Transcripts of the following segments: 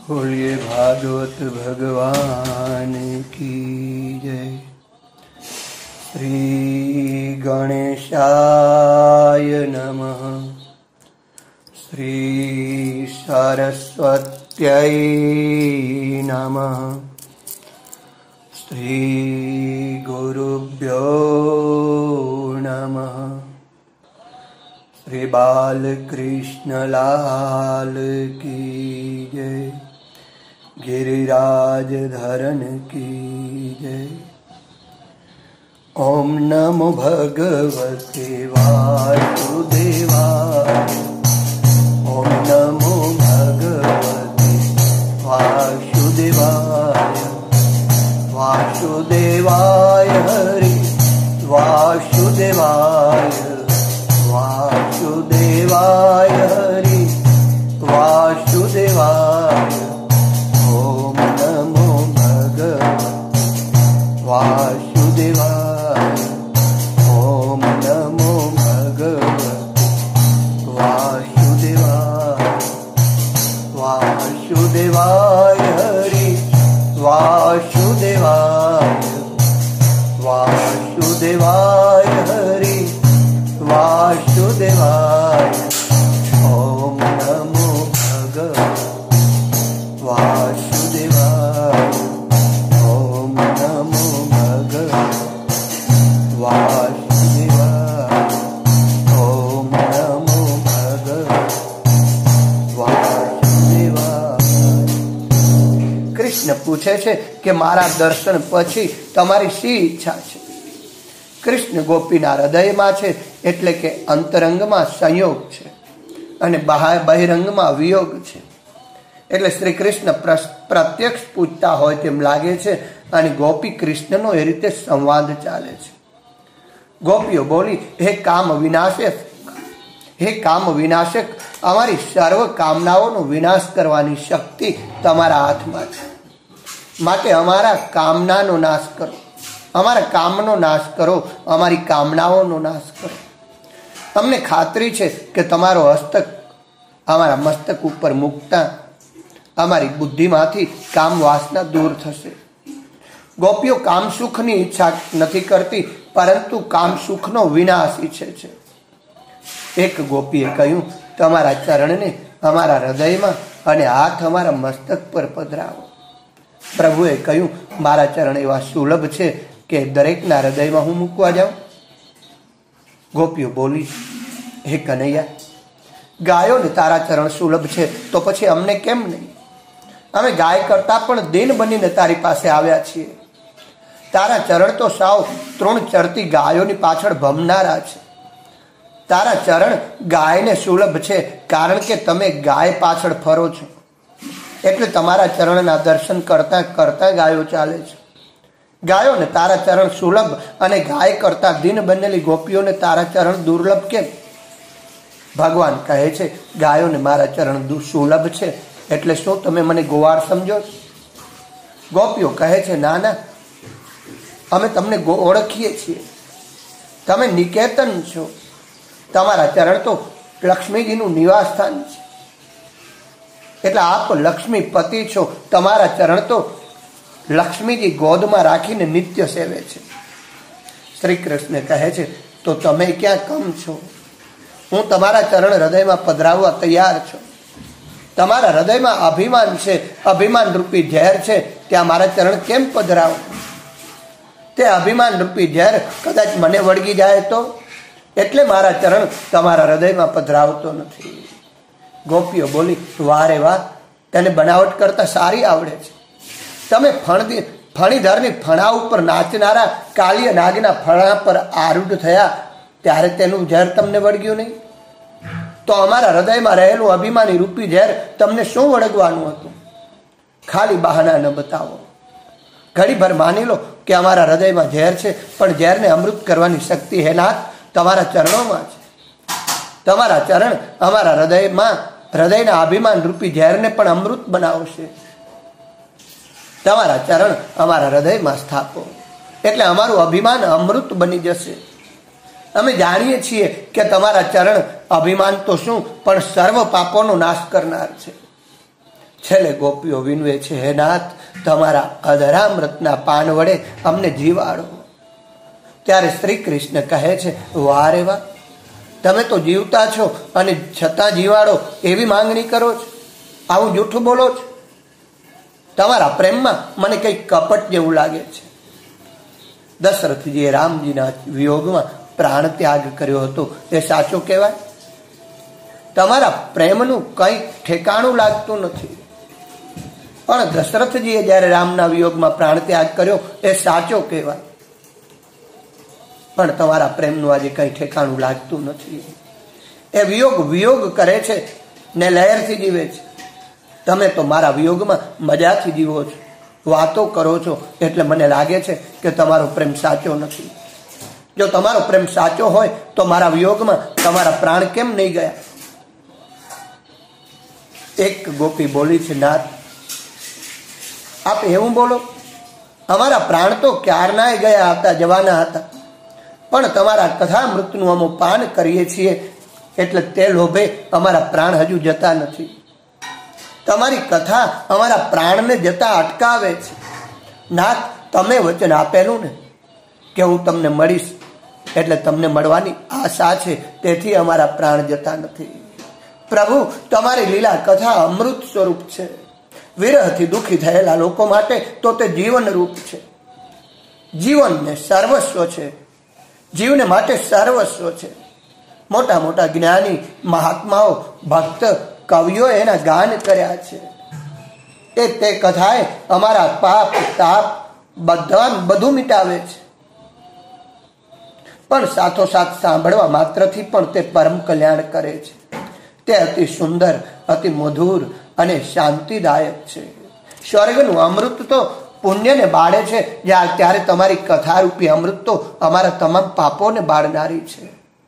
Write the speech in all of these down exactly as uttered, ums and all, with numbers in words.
बोलिए भागवत भगवान की जय। श्री गणेशाय नमः। श्री सरस्वत्यै नमः। श्री गुरुभ्यो नमः। श्री बालकृष्ण लाल की जय। गिरिराज धरन की जय। ओम नमो भगवते वासुदेवाय। ओम नमो भगवते वासुदेवाय। वासुदेवाय हरि वासुदेवाय। वासुदेवाय हरि वासुदेवाय। ओम नमो भगवते वासुदेवाय। ओम नमो भगवते वासुदेवाय। वासुदेवाय हरि वासुदेवाय। वासुदेवाय हरि वासुदेवाय। ओम नमो भगवते वासुदेवाय। ओम नमो भगवते वासुदेवाय। ओम नमो भगवते वासुदेवाय। कृष्ण पूछे छे કે મારા દર્શન પછી તમારી શી ઈચ્છા છે? કૃષ્ણ ગોપીના હૃદયમાં છે, એટલે કે અંતરંગમાં સંયોગ છે અને બહિરંગમાં વિયોગ છે. એટલે શ્રી કૃષ્ણ પ્રત્યક્ષ પૂછતા હોય તેમ લાગે છે અને ગોપી કૃષ્ણનો એ રીતે સંવાદ ચાલે છે. ગોપીઓ બોલી, હે કામ વિનાશક, હે કામ વિનાશક, અમારી સર્વ કામનાઓનો વિનાશ કરવાની શક્તિ તમારા હાથમાં છે. માટે અમારા કામનાનો નાશ કરો, અમારા કામનો નાશ કરો, અમારી કામનાઓનો નાશ કરો. અમને ખાતરી છે કે તમારો હસ્તક અમારા મસ્તક ઉપર મૂકતા અમારી બુદ્ધિમાંથી કામ વાસના દૂર થશે. ગોપીઓ કામ સુખની ઈચ્છા નથી કરતી, પરંતુ કામ સુખનો વિનાશ ઈચ્છે છે. એક ગોપીએ કહ્યું, તમારા ચરણને અમારા હૃદયમાં અને હાથ અમારા મસ્તક પર પધરાવો. પ્રભુએ કહ્યું, મારા ચરણ એવા સુલભ છે કે દરેકના હૃદયમાં હું મૂકવા જાઉં? ગોપીઓ બોલી, હે કનૈયા, ગાયોને તારા ચરણ સુલભ છે તો પછી અમને કેમ નહીં? અમે ગાય કરતા પણ દિન બનીને તારી પાસે આવ્યા છીએ. તારા ચરણ તો સાવ તૃણ ચરતી ગાયોની પાછળ ભમનારા છે. તારા ચરણ ગાયને સુલભ છે, કારણ કે તમે ગાય પાછળ ફરો છો. એટલે તમારા ચરણના દર્શન કરતા કરતા ગાયો ચાલે છે. ગાયોને તારા ચરણ સુલભ અને ગાય કરતા દિન બનેલી ગોપીઓને તારા ચરણ દુર્લભ કેમ? ભગવાન કહે છે, ગાયોને મારા ચરણ સુલભ છે, એટલે શું તમે મને ગોવાળ સમજો? ગોપીઓ કહે છે, ના ના, અમે તમને ઓળખીએ છીએ, તમે નિકેતન છો. તમારા ચરણ તો લક્ષ્મીજીનું નિવાસ સ્થાન છે, એટલે આપ લક્ષ્મીપતિ છો. તમારા ચરણ તો લક્ષ્મીજી ગોદમાં રાખીને નિત્ય સેવે છે. શ્રી કૃષ્ણ કહે છે, તો તમે ક્યાં કમ છો? હું તમારા ચરણ હૃદયમાં પધરાવવા તૈયાર છું. તમારા હૃદયમાં અભિમાન છે, અભિમાન રૂપી ઝેર છે, ત્યાં મારા ચરણ કેમ પધરાવો? તે અભિમાન રૂપી ઝેર કદાચ મને વળગી જાય તો? એટલે મારા ચરણ તમારા હૃદયમાં પધરાવતો નથી. ગોપીઓ બોલી, વારે વાહ, તેને બનાવટ કરતા સારી આવડે છે. તમે ફણી ફણીધરની ફણા ઉપર નાચનારા કાલિય નાગના ફણા પર આરૂઢ થયા ત્યારે તેનું ઝેર તમને વળગ્યું નહીં? તો અમારા હૃદયમાં રહેલું અભિમાની રૂપી ઝેર તમને શું વળગવાનું હતું? ખાલી બહાના ન બતાવો. ઘડીભર માની લો કે અમારા હૃદયમાં ઝેર છે, પણ ઝેરને અમૃત કરવાની શક્તિ હે નાથ તમારા ચરણોમાં છે. તમારા ચરણ અમારા હૃદયમાં હૃદયના અભિમાન રૂપી ઝેરને પણ અમૃત બનાવશે. તમારા ચરણ અમારા હૃદયમાં સ્થાપો, એટલે અમારું અભિમાન અમૃત બની જશે. અમે જાણીએ છીએ કે તમારા ચરણ અભિમાન તો શું પણ સર્વ પાપોનો નાશ કરનાર છે. છેલ્લે ગોપીઓ વિનવે છે, હે નાથ, તમારા અધરામૃતના પાન વડે અમને જીવાડો. ત્યારે શ્રી કૃષ્ણ કહે છે, વાહ રે વાહ, તમે તો જીવતા છો અને છતાં જીવાડો એવી માંગણી કરો છો? આવું જૂઠું બોલો છો? તમારા પ્રેમમાં મને કઈ કપટ જેવું લાગે છે. દશરથજીએ રામજીના વિયોગમાં પ્રાણ ત્યાગ કર્યો હતો એ સાચો કહેવાય? તમારા પ્રેમનું કઈ ઠેકાણું લાગતું નથી. પણ દશરથજીએ જયારે રામના વિયોગમાં પ્રાણ ત્યાગ કર્યો એ સાચો કહેવાય. પણ તમારા પ્રેમનું આજે કઈ ઠેકાણું લાગતું નથી. એ વિયોગ વિયોગ કરે છે ને લહેરથી જીવે છે. તમે તો મારા વિયોગમાં મજાથી જીવો છો, વાતો કરો છો, એટલે મને લાગે છે કે તમારો પ્રેમ સાચો નથી. જો તમારો પ્રેમ સાચો હોય તો મારા વિયોગમાં તમારા પ્રાણ કેમ નહીં ગયા? એક ગોપી બોલી છે, નાથ, આપ એવું બોલો? અમારા પ્રાણ તો ક્યારનાય ગયા હતા, જવાના હતા, પણ તમારા કથામૃતનું અમે પાન કરીએ છીએ એટલે તે લોભે અમારા પ્રાણ હજુ જતા નથી. તમારી કથા અમારા પ્રાણને જતા અટકાવે છે. નાથ, તમે વચન આપેલું ને કે હું તમને મળીશ, એટલે તમને મળવાની આશા છે, તેથી અમારા પ્રાણ જતા નથી. પ્રભુ, તમારી લીલા કથા અમૃત સ્વરૂપ છે. વિરહથી દુઃખી થયેલા લોકો માટે તો તે જીવન રૂપ છે. જીવનને સર્વસ્વ છે, જીવને માટે સર્વસ્વ છે. મોટા મોટા જ્ઞાની મહાત્માઓ, ભક્ત કવિઓ એના ગાન કર્યા છે. એ તે કથાએ અમારા પાપ તાપ બધા બધું મિટાવે છે. પણ સાથોસાથ સાંભળવા માત્રથી પણ તે પરમ કલ્યાણ કરે છે. તે અતિ સુંદર, અતિ મધુર અને શાંતિદાયક છે. સ્વર્ગનું અમૃત તો પુણ્યને બાળે છે, ત્યારે તમારી કથારૂપી અમૃત તો અમારા તમામ પાપોને બાળનારી છે.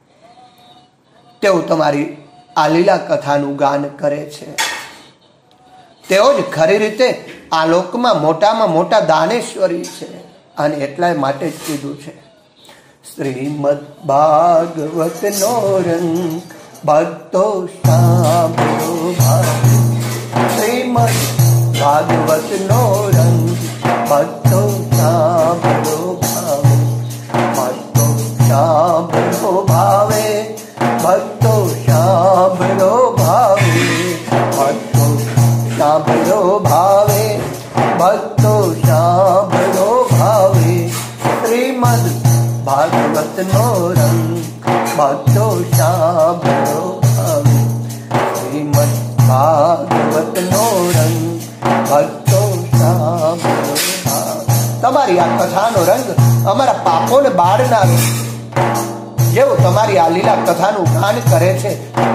તેઓ તમારી આ લીલા કથાનું ગાન કરે છે. તેઓ જ ખરી રીતે આ લોકમાં મોટામાં મોટા દાનેશ્વરી છે. અને એટલા માટે જ કીધું છે, શ્રીમદ ભાગવત નો રંગ ભક્તો સાંભળો ભાવે. શ્રીમદ ભાગવત નો રંગ ભક્તો સાંભળો ભાવે. ભક્તો સાંભળો ભાવે. ભક્તો સાંભળો ભાવે. ભક્તો સાંભળો ભાવે. ભક્તો સાંભળો ભાવે. શ્રીમદ ભાગવત નો રંગ ભક્તો સાંભળો ભાવે. શ્રીમદ ભાગવત નો રંગ ભક્તો સાંભળો ભાવે. તમારી આ કથાનો રંગ અમારા પાપોને બાળનારો, જેઓ તમારી આ લીલા કથાનું ગાન કરે છે,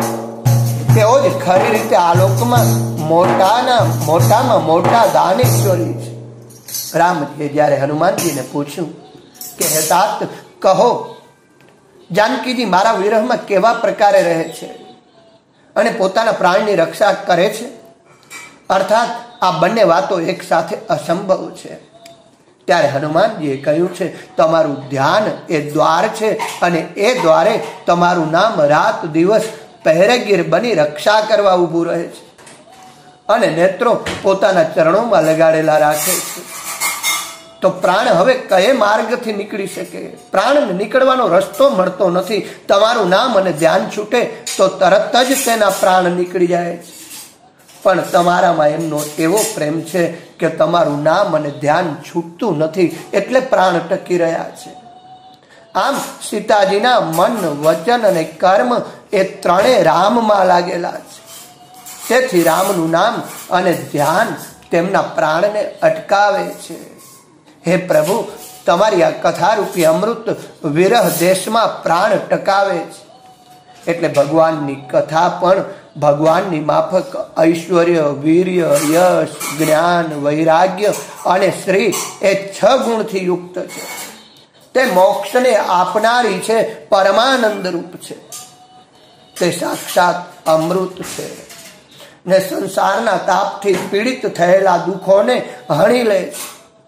તેઓ જ ખરી રીતે આ લોકમાં મોટાના મોટામાં મોટા દાનેશ્વરી છે. રામજીએ જ્યારે હનુમાનજીને પૂછ્યું કે હે તાત, કહો જાનકીજી મારા વિરહમાં કેવા પ્રકારે રહે છે અને પોતાના પ્રાણની રક્ષા કરે છે? અર્થાત આ બંને વાતો એક સાથે અસંભવ છે. ત્યારે હનુમાનજીએ કહ્યું છે, તમારું ધ્યાન એ દ્વાર છે અને એ દ્વારે તમારું નામ રાત દિવસ પહેરેગીર બની રક્ષા કરવા ઊભું રહે છે અને નેત્રો પોતાના ચરણોમાં લગાડેલા રાખે છે. તો પ્રાણ હવે કયે માર્ગથી નીકળી શકે? પ્રાણને નીકળવાનો રસ્તો મળતો નથી. તમારું નામ અને ધ્યાન છૂટે તો તરત જ તેના પ્રાણ નીકળી જાય છે. પણ તમારામાં એમનો એવો પ્રેમ છે કે તમારું નામ અને ધ્યાન છૂટતું નથી, એટલે પ્રાણ ટકી રહ્યા છે. આમ સીતાજીના મન, વચન અને કર્મ એ ત્રણેય રામમાં લાગેલા છે. તેથી રામનું નામ અને ધ્યાન તેમના પ્રાણને અટકાવે છે. હે પ્રભુ, તમારી આ કથારૂપી અમૃત વિરહ દેશમાં પ્રાણ ટકાવે છે. એટલે ભગવાનની કથા પણ ભગવાનની માફક ઐશ્વર્ય, વીર્ય, યશ, જ્ઞાન, વૈરાગ્ય અને શ્રી એ છ ગુણથી યુક્ત છે. તે મોક્ષને આપનારી છે, પરમાનંદ રૂપ છે. તે સાક્ષાત અમૃત છે ને સંસારના તાપથી પીડિત થયેલા દુઃખોને હણી લે છે.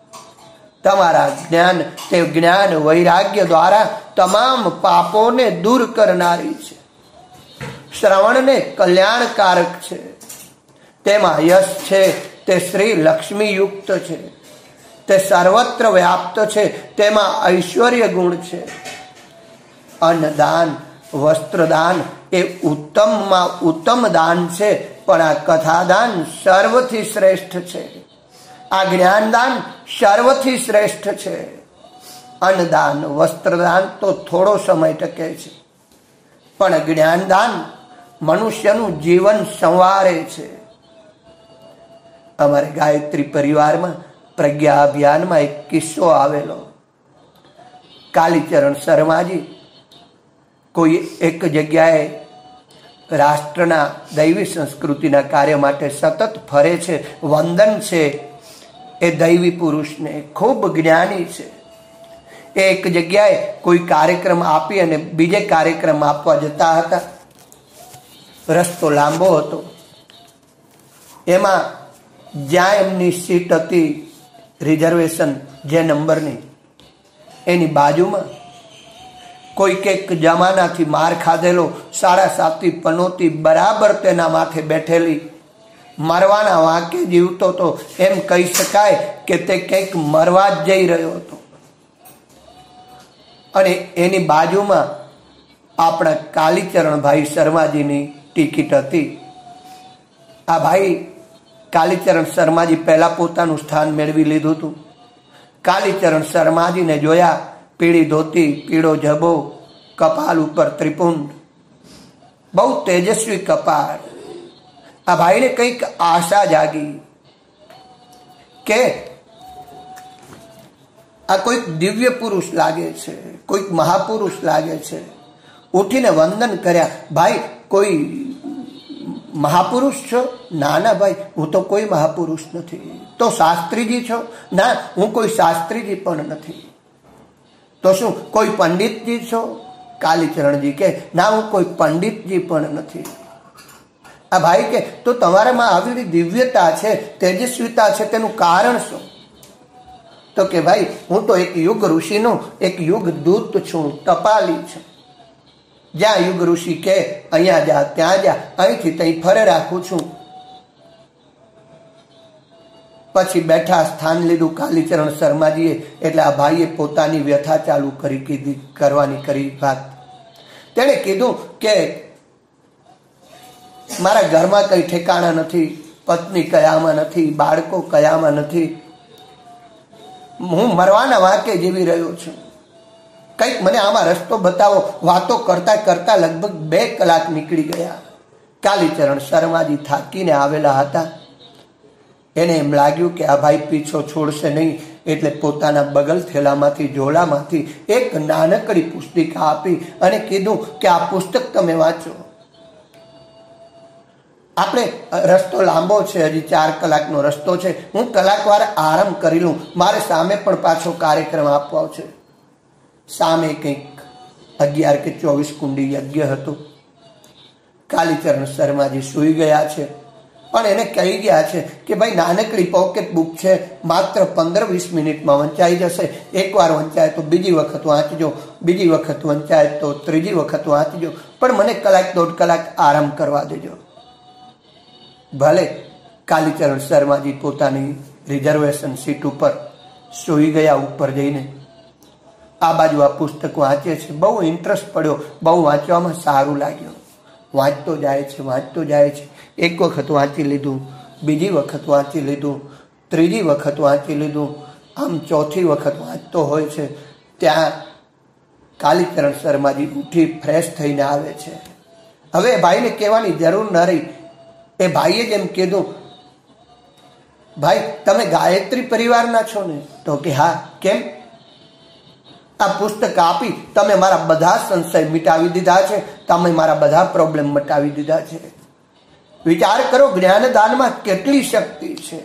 તમારા જ્ઞાન, તે જ્ઞાન વૈરાગ્ય દ્વારા તમામ પાપોને દૂર કરનારી છે. શ્રવણને કલ્યાણકારક છે. તેમાં યશ છે, તે શ્રી લક્ષ્મી યુક્ત છે, તે સર્વત્ર વ્યાપ્ત છે, તેમાં ઐશ્વર્ય ગુણ છે. અન્નદાન વસ્ત્રદાન એ ઉત્તમમાં ઉત્તમ દાન છે, પણ આ કથાદાન સર્વથી શ્રેષ્ઠ છે. આ જ્ઞાનદાન સર્વથી શ્રેષ્ઠ છે. અન્નદાન વસ્ત્રદાન તો થોડો સમય ટકે છે, પણ જ્ઞાનદાન મનુષ્યનું જીવન સંવારે છે. અમારે ગાયત્રી પરિવારમાં પ્રજ્ઞા અભિયાનમાં એક કિસ્સો આવેલો. કાલીચરણ શર્માજી કોઈ એક જગ્યાએ રાષ્ટ્રના દૈવી સંસ્કૃતિના કાર્ય માટે સતત ફરે છે. વંદન છે એ દૈવી પુરુષને, ખૂબ જ્ઞાની છે. એક જગ્યાએ કોઈ કાર્યક્રમ આપી અને બીજે કાર્યક્રમ આપવા જતા હતા. રસ્તો લાંબો હતો. એમાં જ્યાં એમની સીટ હતી રિઝર્વેશન જે નંબરની, એની બાજુમાં કોઈક એક જમાનાથી માર ખાધેલો સાડા સાતી પનોતી બરાબર તેના માથે બેઠેલી, મરવાના વાંકે જીવતો તો એમ કહી શકાય કે તે કંઈક મરવા જ જઈ રહ્યો હતો. અને એની બાજુમાં આપણા કાલીચરણ ભાઈ શર્માજીની ટિકિટ હતી. આ ભાઈ કાલીચરણ શર્માજી પહેલા પોતાનું સ્થાન મેળવી લીધું હતું. કાલીચરણ શર્માજીને જોયા, પીળી ધોતી, પીળો જબો, કપાલ ઉપર ત્રિપુંડ, બહુ તેજસ્વી કપાળ. આ ભાઈને કંઈક આશા જાગી કે આ કોઈક દિવ્ય પુરુષ લાગે છે, કોઈક મહાપુરુષ લાગે છે. ઉઠીને વંદન કર્યા. ભાઈ, કોઈ મહાપુરુષ છો? ના ના ભાઈ, હું તો કોઈ મહાપુરુષ નથી. તો શાસ્ત્રીજી છો? ના, હું કોઈ શાસ્ત્રીજી પણ નથી. તો શું કોઈ પંડિતજી છો? કાલીચરણજી કે ના, હું કોઈ પંડિતજી પણ નથી. આ ભાઈ કે તો તમારામાં આવી દિવ્યતા છે, તેજસ્વીતા છે, તેનું કારણ શું? તો કે ભાઈ, હું તો એક યુગ ઋષિનો એક યુગ દૂત છું, ટપાલી છું. જ્યાં યુગ ઋષિ કે અહીંયા જા, ત્યાં જા, અહીંથી ત્યાં ફરે રાખું છું. પછી બેઠા, સ્થાન લીધું કાલીચરણ શર્માજીએ. એટલે આ ભાઈએ પોતાની વ્યથા ચાલુ કરી કીધી કરવાની કરી વાત. તેણે કીધું કે મારા ઘરમાં કઈ ઠેકાણા નથી, પત્ની કયામાં નથી, બાળકો કયામાં નથી, હું મરવાના વાંકે જીવી રહ્યો છું, કંઈક મને આમાં રસ્તો બતાવો. વાતો કરતા કરતા લગભગ બે કલાક નીકળી ગયા. કાલીચરણ શર્માજી થાકીને આવેલા હતા. એને એમ લાગ્યું કે આ ભાઈ પીછો છોડશે નહીં, એટલે પોતાના બગલ થેલામાંથી, ઝોલામાંથી એક નાનકડી પુસ્તિકા આપી અને કીધું કે આ પુસ્તક તમે વાંચો. આપણે રસ્તો લાંબો છે, હજી ચાર કલાકનો રસ્તો છે, હું કલાકવાર આરામ કરી લઉં, મારે સામે પણ પાછો કાર્યક્રમ આપવો છે. સામે કંઈક અગિયાર કે ચોવીસ કુંડી યજ્ઞ હતું. કાલીચરણ શર્માજી સુઈ ગયા છે, પણ એને કહી ગયા છે કે ભાઈ નાનકડી પોકેટ બુક છે, માત્ર પંદર વીસ મિનિટમાં વંચાઈ જશે. એકવાર વંચાય તો બીજી વખત વાંચજો, બીજી વખત વંચાય તો ત્રીજી વખત વાંચજો, પણ મને કલાક દોઢ કલાક આરામ કરવા દેજો. ભલે. કાલીચરણ શર્માજી પોતાની રિઝર્વેશન સીટ ઉપર સૂઈ ગયા. ઉપર જઈને આ બાજુ આ પુસ્તક વાંચે છે. બહુ ઇન્ટરેસ્ટ પડ્યો, બહુ વાંચવામાં સારું લાગ્યું. વાંચતો જાય છે, વાંચતો જાય છે. એક વખત વાંચી લીધું, બીજી વખત વાંચી લીધું, ત્રીજી વખત વાંચી લીધું. આમ ચોથી વખત વાંચતો હોય છે ત્યાં કાલીચરણ શર્માજી ઉઠી ફ્રેશ થઈને આવે છે. હવે ભાઈને કહેવાની જરૂર ન રહી. એ ભાઈએ જેમ કીધું, ભાઈ તમે ગાયત્રી પરિવારના છો ને? તો કે હા. કેમ? આ પુસ્તક આપી તમે મારા બધા સંશય મિટાવી દીધા છે, તમે મારા બધા પ્રોબ્લેમ મટાવી દીધા છે. વિચાર કરો, જ્ઞાનદાનમાં કેટલી શક્તિ છે,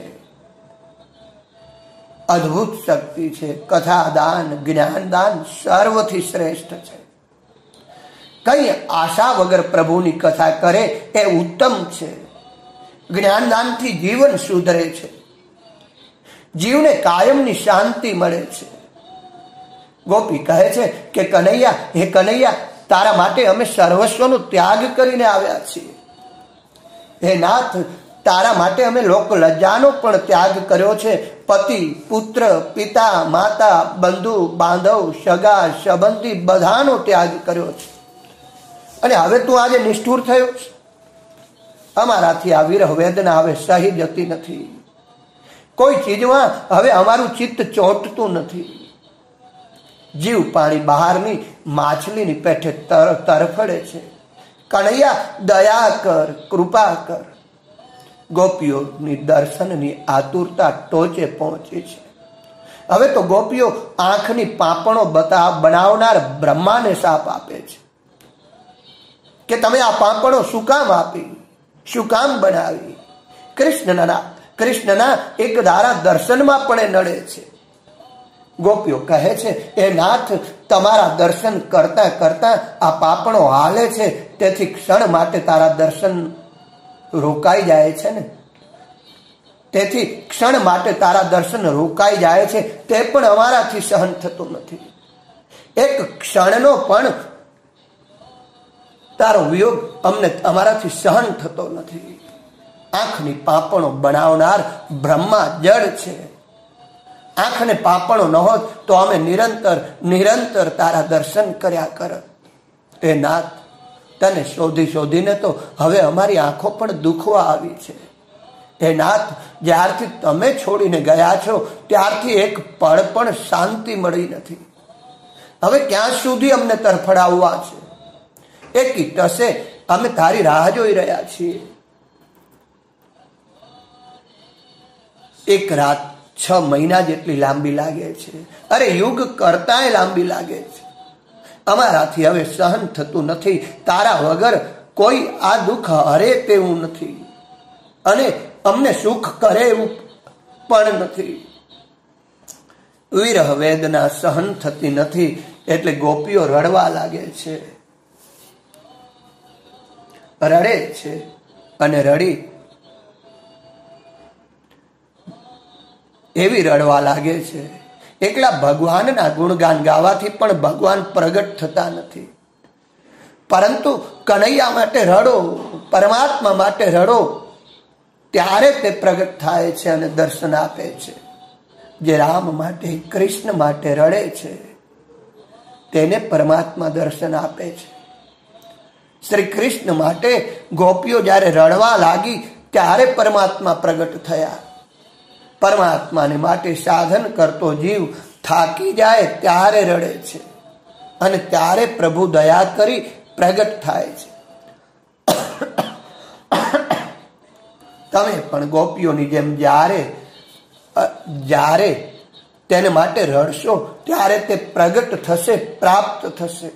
અદ્ભુત શક્તિ છે. કથાદાન, જ્ઞાનદાન સર્વથી શ્રેષ્ઠ છે. કઈ આશા વગર પ્રભુની કથા કરે એ ઉત્તમ છે. જ્ઞાનદાનથી જીવન સુધરે છે, જીવને કાયમની શાંતિ મળે છે. ગોપી કહે છે કે કનૈયા, હે કનૈયા, તારા માટે અમે સર્વસ્વનો ત્યાગ કરીને આવ્યા છીએ. હે નાથ, તારા માટે અમે લોક લજ્જાનો પણ ત્યાગ કર્યો છે. પતિ, પુત્ર, પિતા, માતા, બંધુ, બાંધવ, સગા, સંબંધી બધાનો ત્યાગ કર્યો છે. અને હવે તું આજે નિષ્ઠુર થયો છે. અમારાથી આ વિરહ વેદના હવે સહી જતી નથી. કોઈ ચીજમાં હવે અમારું ચિત્ત ચોંટતું નથી. જીવ પાણી બહારની માછલીની પેઠે તર તરફડે છે. કનૈયા દયા કર, કૃપા કર. ગોપીઓની દર્શનની આતુરતા ટોચે પહોંચી છે. હવે તો ગોપીઓ આંખની પાંપણો બતા બનાવનાર બ્રહ્માને શાપ આપે છે કે તમે આ પાંપણો શું કામ આપી, શું કામ બનાવી? કૃષ્ણના કૃષ્ણના એક ધારા દર્શનમાં પણ એ નડે છે. ગોપીઓ કહે છે, એ નાથ, તમારા દર્શન કરતા કરતા આ પાંપણો હાલે છે, તેથી ક્ષણ માટે તારા દર્શન રોકાઈ જાય છે ને તેથી ક્ષણ માટે તારા દર્શન રોકાઈ જાય છે તે પણ અમારાથી સહન થતું નથી. એક ક્ષણનો પણ તારો વિયોગ અમને અમારાથી સહન થતો નથી. આંખની પાંપણો બનાવનાર બ્રહ્મા જડ છે. આંખને પાંપણો ન હોત તો અમે નિરંતર નિરંતર તારા દર્શન કર્યા કરત. તે નાથ, તને શોધી શોધીને તો હવે અમારી આંખો પણ દુખવા આવી છે. હે નાથ, જ્યારથી તમે છોડીને ગયા છો ત્યારથી એક પળ પણ શાંતિ મળી નથી. હવે ક્યાં સુધી અમને તરફડાવવા છે? એકી ટસે અમે તારી રાહ જોઈ રહ્યા છીએ. એક રાત છ મહિના જેટલી લાંબી લાગે છે. અરે યુગ કરતાંય લાંબી લાગે છે. અમારાથી હવે સહન થતું નથી. તારા વગર કોઈ આ દુઃખ હરે તેવું નથી અને અમને સુખ કરે એવું પણ નથી. વિરહ વેદના સહન થતી નથી એટલે ગોપીઓ રડવા લાગે છે. રડે છે અને રડી એવી રડવા લાગે છે. એકલા ભગવાનના ગુણગાન ગાવાથી પણ ભગવાન પ્રગટ થતા નથી. પરંતુ કનૈયા માટે રડો, પરમાત્મા માટે રડો, ત્યારે તે પ્રગટ થાય છે અને દર્શન આપે છે. જે રામ માટે, કૃષ્ણ માટે રડે છે તેને પરમાત્મા દર્શન આપે છે. શ્રી કૃષ્ણ માટે ગોપીઓ જ્યારે રડવા લાગી ત્યારે પરમાત્મા પ્રગટ થયા. પરમાત્માને માટે સાધન કરતો જીવ થાકી જાય ત્યારે રડે છે અને ત્યારે પ્રભુ દયા કરી પ્રગટ થાય છે. તમે પણ ગોપીઓની જેમ જ્યારે જ્યારે તેને માટે રડશો ત્યારે તે પ્રગટ થશે, પ્રાપ્ત થશે.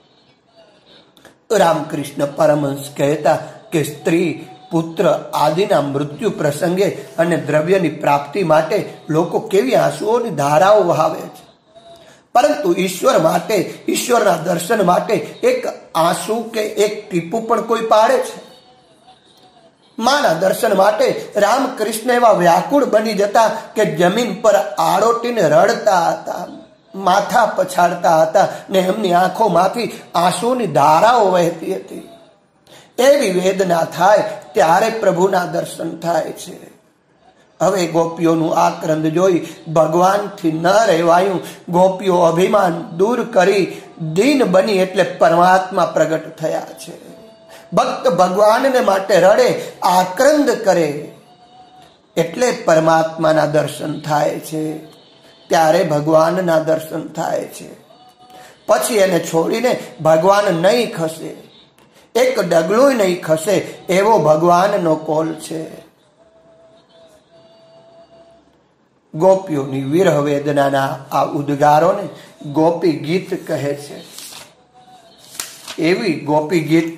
રામકૃષ્ણ પરમહંસ કહેતા કે સ્ત્રી, પુત્ર આદિના મૃત્યુ પ્રસંગે અને દ્રવ્યની પ્રાપ્તિ માટે લોકો કેવી આંસુઓની ધારાઓ વહાવે છે, પરંતુ ઈશ્વર માટે, ઈશ્વરના દર્શન માટે એક આંસુ કે એક ટીપું પણ કોઈ પાડે છે? માના દર્શન માટે રામકૃષ્ણ એવા વ્યાકુળ બની જતા કે જમીન પર આડોટીને રડતા હતા, માથા પછાડતા હતા ને એમની આંખોમાંથી આંસુની ધારાઓ વહેતી હતી. એવી વેદના થાય ત્યારે પ્રભુના દર્શન થાય છે. હવે ગોપીઓનું આક્રંદ જોઈ ભગવાનથી ન રહેવાયું. ગોપીઓ અભિમાન દૂર કરી દીન બની એટલે પરમાત્મા પ્રગટ થયા છે. ભક્ત ભગવાનને માટે રડે, આક્રંદ કરે એટલે પરમાત્માના દર્શન થાય છે. ત્યારે ભગવાનના દર્શન થાય છે. પછી એને છોડીને ભગવાન નહીં ખસે, એક ડગલું નહીં ખસે એવો ભગવાનનો કોલ છે. ગોપીઓની વિરહ વેદનાના આ ઉદ્ગારોને ગોપી ગીત કહે છે. એવી ગોપી ગીત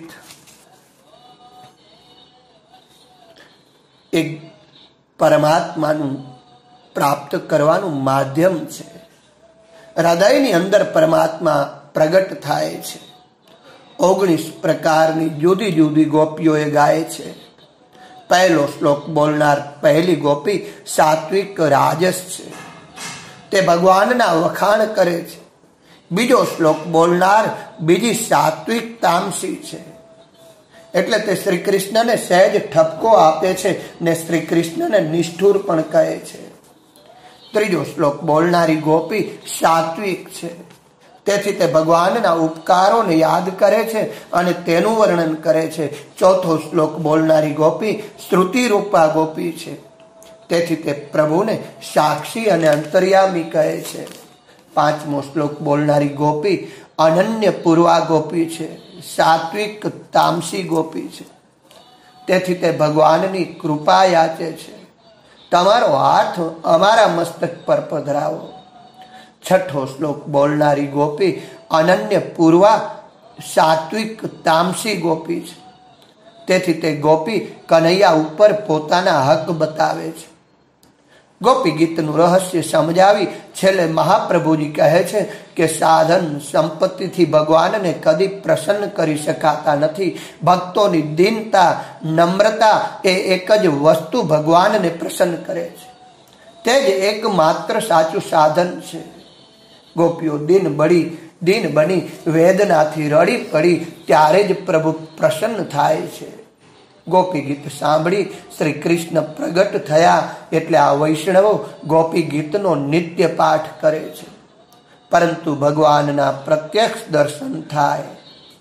એક પરમાત્માનું પ્રાપ્ત કરવાનું માધ્યમ છે. હૃદયની અંદર પરમાત્મા પ્રગટ થાય છે. ઓગણીસ પ્રકારની જુદી જુદી ગોપીઓએ ગાય છે. પહેલો શ્લોક બોલનાર પહેલી ગોપી સાત્વિક રાજસ છે, તે ભગવાનના વખાણ કરે છે. બીજો શ્લોક બોલનાર બીજી સાત્વિક તામસી છે. એટલે તે શ્રી કૃષ્ણને સહેજ ઠપકો આપે છે ને શ્રી કૃષ્ણને નિષ્ઠુર પણ કહે છે. ત્રીજો શ્લોક બોલનારી ગોપી સાત્વિક છે, તેથી તે ભગવાનના ઉપકારોને યાદ કરે છે અને તેનું વર્ણન કરે છે. ચોથો શ્લોક બોલનારી ગોપી શ્રુતિ રૂપા ગોપી છે, તેથી તે પ્રભુને સાક્ષી અને અંતર્યામી કહે છે. પાંચમો શ્લોક બોલનારી ગોપી અનન્ય પૂર્વા ગોપી છે, સાત્વિક તામસી ગોપી છે, તેથી તે ભગવાનની કૃપા યાચે છે. તમારો હાથ અમારા મસ્તક પર પધરાવો. છઠ્ઠો શ્લોક બોલનારી ગોપી અનન્ય પૂર્વા સાત્વિક તામસી ગોપી છે, તેથી તે ગોપી કનૈયા ઉપર પોતાના હક બતાવે છે. ગોપી ગીતનું રહસ્ય સમજાવી છેલ્લે મહાપ્રભુજી કહે છે કે સાધન સંપત્તિથી ભગવાનને કદી પ્રસન્ન કરી શકાતા નથી. ભક્તોની દીનતા, નમ્રતા એ એક જ વસ્તુ ભગવાનને પ્રસન્ન કરે છે. તે જ એકમાત્ર સાચું સાધન છે. ગોપીઓ દિન બળી દિન બની વેદનાથી રડી પડી ત્યારે જ પ્રભુ પ્રસન્ન થાય છે. ગોપી ગીત સાંભળી શ્રી કૃષ્ણ પ્રગટ થયા એટલે આ વૈષ્ણવો ગોપી ગીતનો નિત્ય પાઠ કરે છે. પરંતુ ભગવાનના પ્રત્યક્ષ દર્શન થાય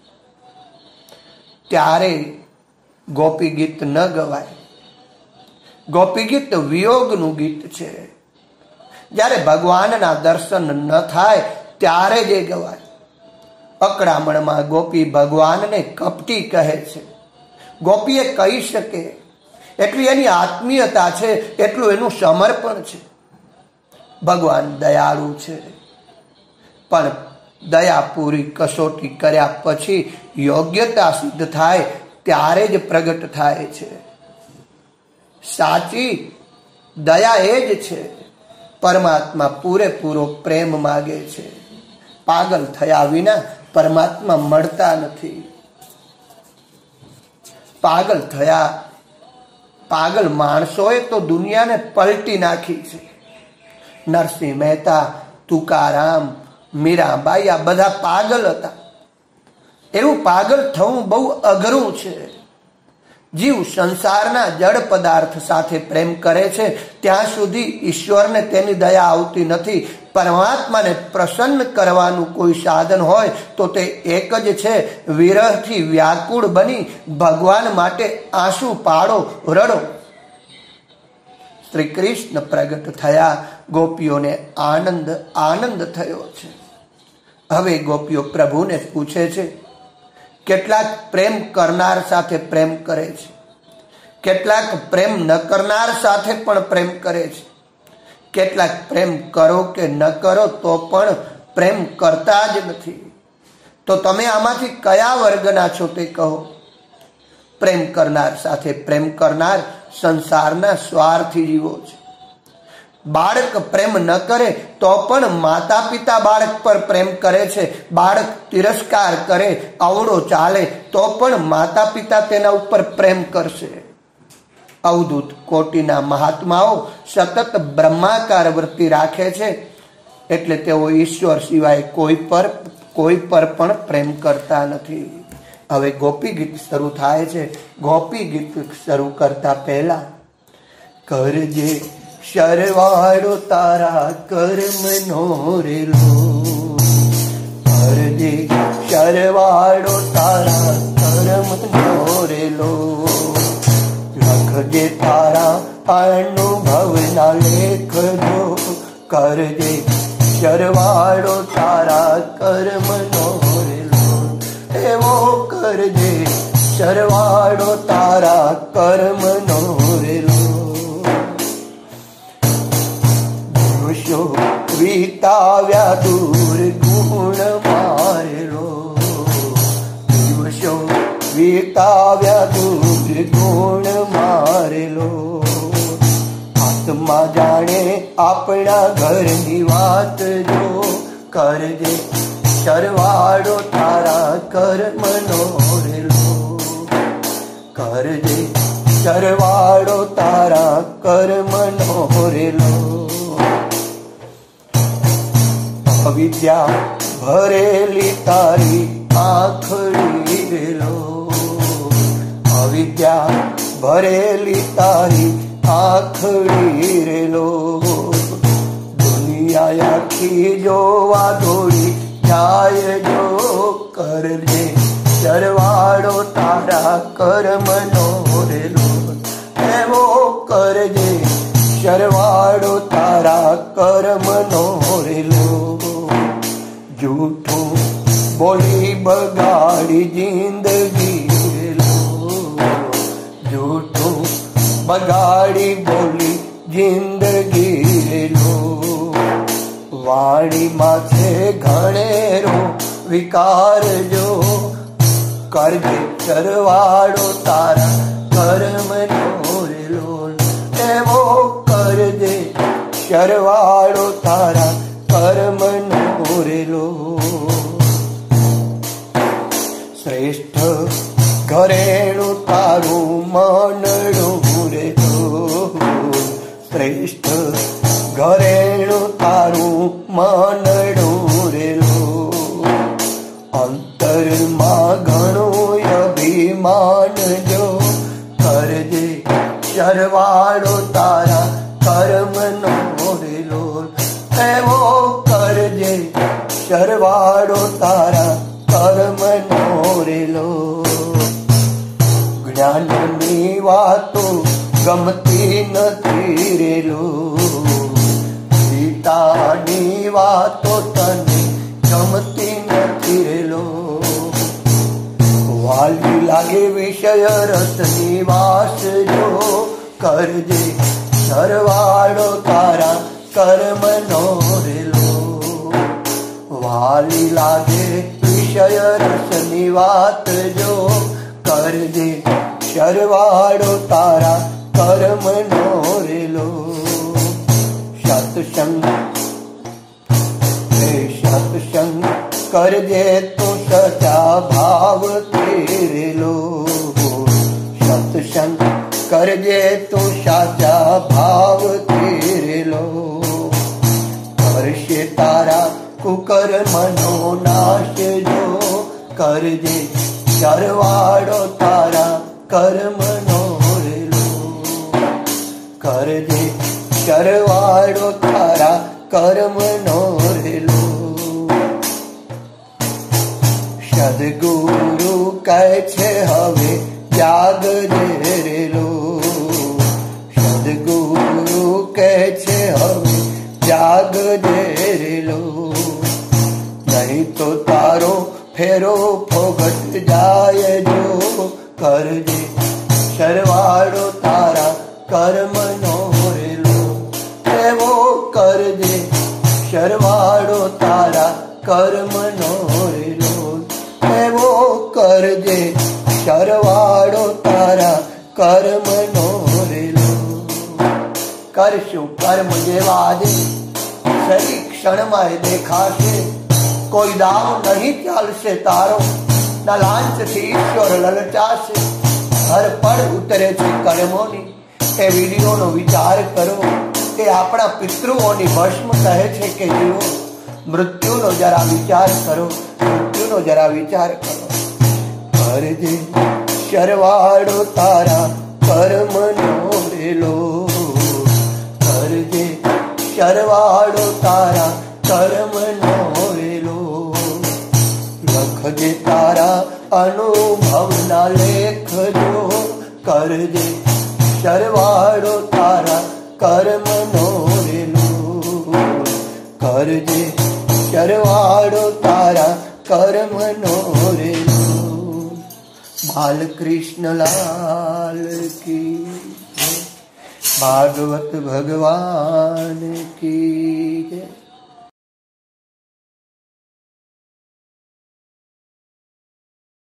ત્યારે ગોપી ગીત ન ગવાય. ગોપી ગીત વિયોગનું ગીત છે. જ્યારે ભગવાનના દર્શન ન થાય ત્યારે જ ગવાય. અકળામણમાં ગોપી ભગવાનને કપટી કહે છે. ગોપીએ કહી શકે એટલી એની આત્મીયતા છે, એટલું એનું સમર્પણ છે. ભગવાન દયાળુ છે, પણ દયા પૂરી કસોટી કર્યા પછી યોગ્યતા સિદ્ધ થાય ત્યારે જ પ્રગટ થાય છે. સાચી દયા એ જ છે. પરમાત્મા પૂરેપૂરો પ્રેમ માગે છે. પાગલ થયા વિના પરમાત્મા મળતા નથી. પાગલ થયા પાગલ માણસોએ તો દુનિયાને પલટી નાખી છે. નરસિંહ મહેતા, તુકારામ, મીરાબાઈ આ બધા પાગલ હતા. એવું પાગલ થવું બહુ અઘરું છે. જીવ સંસારના જડ પદાર્થ સાથે પ્રેમ કરે છે ત્યાં સુધી ઈશ્વરને તેની દયા આવતી નથી. પરમાત્માને પ્રસન્ન કરવાનું કોઈ સાધન હોય તો તે એક જ છે, વિરહથી વ્યાકુળ બની ભગવાન માટે આંસુ પાડો, રડો. શ્રી કૃષ્ણ પ્રગટ થયા, ગોપીઓને આનંદ આનંદ થયો છે. હવે ગોપીઓ પ્રભુને પૂછે છે. કેટલાક પ્રેમ કરનાર સાથે પ્રેમ કરે છે, કેટલાક પ્રેમ ન કરનાર સાથે પણ પ્રેમ કરે છે, કેટલાક પ્રેમ કરો કે ન કરો તો પણ પ્રેમ કરતા જ નથી. તો તમે આમાંથી કયા વર્ગના છો તે કહો. પ્રેમ કરનાર સાથે પ્રેમ કરનાર સંસારના સ્વાર્થી જીવો છે. બાળક પ્રેમ ન કરે તો પણ માતા પિતા બાળક પર પ્રેમ કરે છે. બાળક તિરસ્કાર કરે, અવળો ચાલે તો પણ માતા પિતા તેના ઉપર પ્રેમ કરશે. અવધૂત કોટીના મહાત્માઓ સતત બ્રહ્માકાર વૃત્તિ રાખે છે, એટલે તેઓ ઈશ્વર સિવાય કોઈ પર કોઈ પર પણ પ્રેમ કરતા નથી. હવે ગોપી ગીત શરૂ થાય છે. ગોપી ગીત શરૂ કરતા પહેલા કરજે શરવાળો તારા કર્મનો રેલો, કરજે શરવાળો તારા કર્મનો રેલો, લખજે તારા અનુભવના લેખ જો, કરજે શરવાળો તારા કર્મનો રેલો, એવો કરજે શરવાળો તારા કર્મનો રેલો. દિવસો વિતાવ્યા દૂર ગુણ મારેલો, દિવસો વિતાવ્યા દૂર ગુણ મારેલો, આત્મા જાણે આપણા ઘરની વાત જો, કરજે શરવાળો તારા કર્મનો રેલો, કરજે શરવાળો તારા કર્મનો રેલો. અવિદ્યા ભરેલી તારી આંખડી રેલો, વિદ્યા ભરેલી તારી આખડી રે લોક, દુનિયા આખી જોવા દોડી જાય જો કરજે સરવાળો તારા કર્મનો રે લોક, એવો કરજે સરવાળો તારા કર્મનો રે લોક. જૂઠું બોલી બગાડી જિંદગી રે લોક, જૂઠું બગાડી બોલી જિંદગી રે લોક. વાણીમાં છે ઘણેરો વિકાર જો કરજે સરવાળો તારા કર્મનો રે લોક, એવો કરજે સરવાળો તારા કર્મનો રે લોક. શ્રેષ્ઠ ઘરેણું તારું મનડું રે લોક, શ્રેષ્ઠ ઘરેણું તારું મનડું રે લોક. અંતરમાં ઘણું અભિમાન જો કરજે સરવાળો તારા કર્મનો રે લોક, એવો કરજે સરવાળો તારા કર્મનો રે લોક. જ્ઞાનની વાતો ગમતી નથી રે લોક, ગીતાની વાતો તને ગમતી નથી રે લોક. વાલી લાગે વિષય રસની વાસ જો કરજે સરવાળો તારા કર્મનો રે લોક. વાલી લાગે વિષય રસની વાત જો કરજે સરવાળો તારા કર્મનો રે લોક. સત્સંગ હે સત્સંગ કરજે તો સચા ભાવ રે લોક, સત્સંગ કરજે તો સાચા ભાવ રે લોક. કરશે તારા કુકર્મનો નાશ જો કરજે સરવાળો તારા કર્મનો રે લોક, કરજે સરવાળો તારા કર્મનો રે લોક. સદગુરુ કહે છે હવે ત્યાગ રે લોક, સદગુરુ કહે છે હવે ત્યાગ રે લોક. નહીં તો તારો ફેરો ફોગટ જાય જો કરજે સરવાળો તારા કર્મનો રે લોક, એવો કરજે સરવાળો તારા કર્મનો રે લોક, એવો કરજે સરવાળો તારા કર્મનો રે લોક. કરશું કર્મ જેવા આજે શરીર ક્ષણમાં દેખાશે, કોઈ દાવ નહીં ચાલશે તારો, ના લાંચથી ઈશ્વર લલચાશે. હર પળ ઉતરે છે કર્મોની, એ વિડીયોનો વિચાર કરો. એ આપણા પિતૃઓની ભસ્મ કહે છે કે જીવો મૃત્યુનો જરા વિચાર કરો, મૃત્યુનો જરા વિચાર કરો. કરજે સરવાળો તારા કર્મનો રે લોક, કરજે સરવાળો તારા કર્મનો રે લોક. લખજે તારા અનુભવના લેખ જો કરજે સરવાળો તારા કર્મનો રે લોક, કરજે સરવાળો તારા કર્મનો રે લોક. બાલકૃષ્ણ લાલ કી, ભાગવત ભગવાન કી જય.